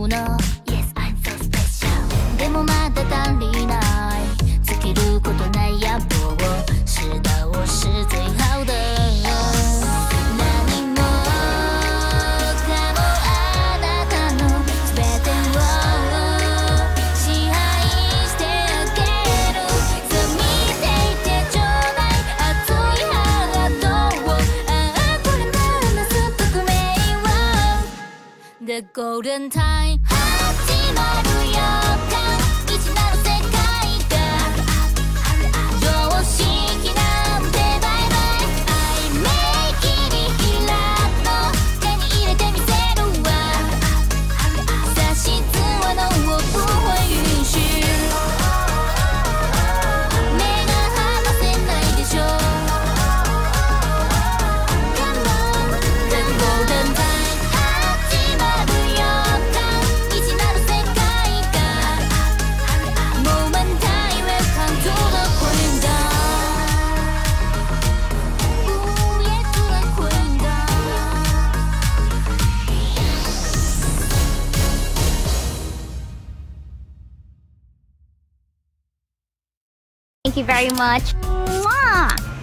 の Yes, I'm so special でもまだ足りない尽きることない野望を知道是最好的何もかもあなたの全てを支配してあげるそう見ていてちょうだい熱いハートをああこれならなす革命を The Golden Time 始まる予感未知なる世界が常識なんてバイバイ I make it ラッと手に入れてみせるわ脱出はノー不允許目が離せないでしょ Come on The Golden Time 始まる予感未知なる世界が Moment I welcome to the Queendom Ooh yeah to the Queendom Thank you very much. Mwah!